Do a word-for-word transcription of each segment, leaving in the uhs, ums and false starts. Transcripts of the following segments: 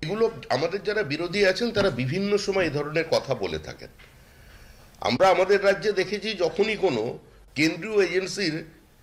এগুলো আমাদের যারা বিরোধী আছেন তারা বিভিন্ন সময় এই ধরনের কথা বলে থাকেন। আমরা আমাদের রাজ্যে দেখেছি যখনই কোনো কেন্দ্রীয় এজেন্সির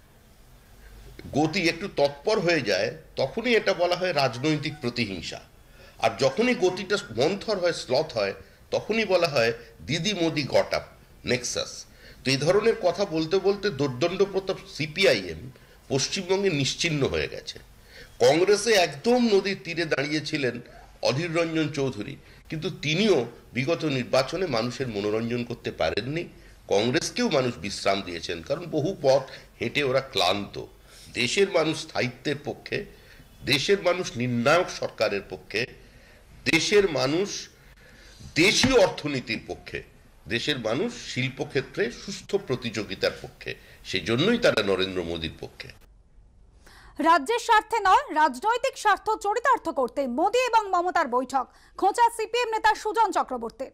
গতি একটু তৎপর হয়ে যায় তখনই এটা বলা হয় রাজনৈতিক প্রতিহিংসা, আর যখনই গতিটা মন্থর হয়, স্লথ হয়, তখনই বলা হয় দিদি মোদি গট আপ নেক্সাস। তো এই ধরনের কথা বলতে বলতে দুর্দণ্ড প্রতাপ সিপিআইএম পশ্চিমবঙ্গে নিশ্চিহ্ন হয়ে গেছে। কংগ্রেসে একদম নদীর তীরে দাঁড়িয়েছিলেন অধীর রঞ্জন চৌধুরী, কিন্তু তিনিও বিগত নির্বাচনে মানুষের মনোরঞ্জন করতে পারেননি। কংগ্রেসকেও মানুষ বিশ্রাম দিয়েছেন, কারণ বহু পথ হেঁটে ওরা ক্লান্ত। দেশের মানুষ স্থায়িত্বের পক্ষে, দেশের মানুষ নির্ণায়ক সরকারের পক্ষে, দেশের মানুষ দেশীয় অর্থনীতির পক্ষে, দেশের মানুষ শিল্পক্ষেত্রে সুস্থ প্রতিযোগিতার পক্ষে। সেই জন্যই তারা নরেন্দ্র মোদীর পক্ষে। রাজ্যের স্বার্থে নয়, রাজনৈতিক স্বার্থ চরিতার্থ করতে মোদী এবং মমতার বৈঠক, খোঁচা সিপিএম নেতা সুজন চক্রবর্তীর।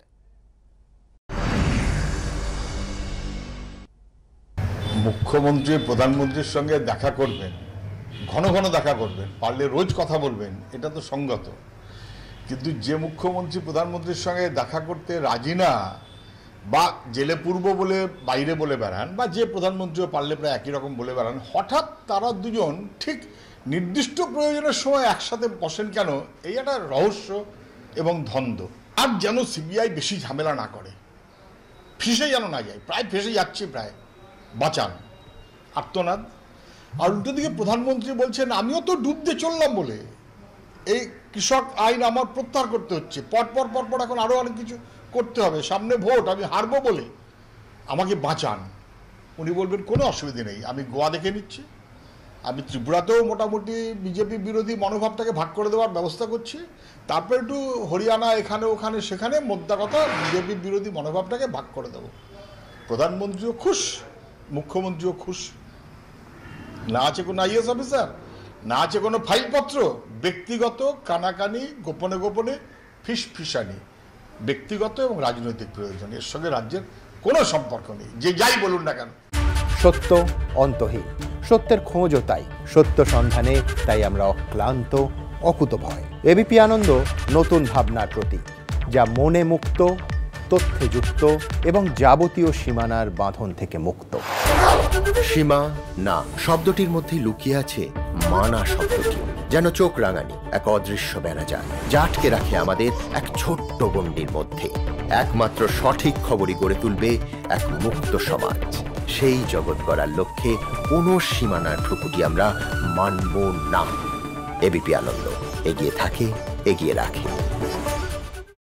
মুখ্যমন্ত্রী প্রধানমন্ত্রীর সঙ্গে দেখা করবেন, ঘন ঘন দেখা করবেন, পারলে রোজ কথা বলবেন, এটা তো সঙ্গত। কিন্তু যে মুখ্যমন্ত্রী প্রধানমন্ত্রীর সঙ্গে দেখা করতে রাজি না, বা জেলে পূর্ব বলে বাইরে বলে বেড়ান, বা যে প্রধানমন্ত্রীও পারলে প্রায় একই রকম বলে বেড়ান, হঠাৎ তারা দুজন ঠিক নির্দিষ্ট প্রয়োজনের সময় একসাথে বসেন কেন, এই একটা রহস্য এবং ধন্দ। আর যেন সিবিআই বেশি ঝামেলা না করে, ফেঁসে যেন না যায়, প্রায় ফেঁসে যাচ্ছে, প্রায় বাঁচান আর্তনাদ। আর উল্টো দিকে প্রধানমন্ত্রী বলছেন আমিও তো ডুবতে চললাম বলে এই কৃষক আইন আমার প্রত্যাহার করতে হচ্ছে, পরপর পরপর এখন আরও অনেক কিছু করতে হবে, সামনে ভোট, আমি হারবো বলে আমাকে বাঁচান। উনি বলবেন কোনো অসুবিধে নেই, আমি গোয়া দেখে নিচ্ছি, আমি ত্রিপুরাতেও মোটামুটি বিজেপি বিরোধী মনোভাবটাকে ভাগ করে দেওয়ার ব্যবস্থা করছি, তারপর একটু হরিয়ানা এখানে ওখানে সেখানে মোদ্দা কথা বিজেপি বিরোধী মনোভাবটাকে ভাগ করে দেবো। প্রধানমন্ত্রীও খুশ, মুখ্যমন্ত্রীও খুশ। না আছে কোনো আইএস অফিসার, না আছে কোনো ফাইলপত্র, ব্যক্তিগত কানাকানি, গোপনে গোপনে ফিস ফিসানি, ব্যক্তিগত এবং রাজনৈতিক প্রয়োজন, এর সঙ্গে রাজ্যের কোনো সম্পর্ক নেই, যে যাই বলুন না কেন। সত্য অন্তহীন, সত্যের খোঁজও তাই, সত্য সন্ধানে তাই আমরা অক্লান্ত, অকুতভয়। এবিপি আনন্দ নতুন ভাবনার প্রতীক, যা মনে মুক্ত, তথ্যে যুক্ত এবং যাবতীয় সীমানার বাঁধন থেকে মুক্ত। সীমা না শব্দটির মধ্যে লুকিয়ে আছে মানা শব্দটি, যেন চোখ রাঙানি এক অদৃশ্য বেড়াজাল, যা আটকে রাখে আমাদের এক ছোট্ট গণ্ডির মধ্যে। একমাত্র সঠিক খবরই গড়ে তুলবে এক মুক্ত সমাজ। সেই জগৎ গড়ার লক্ষ্যে কোনো সীমানার ঠুকুটি আমরা মানব না। এবিপি আনন্দ এগিয়ে থাকে, এগিয়ে রাখে।